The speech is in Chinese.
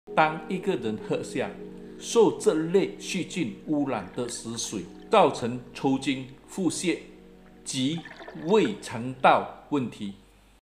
当一个人喝下受这类细菌污染的死水，造成抽筋、腹泻及胃肠道问题，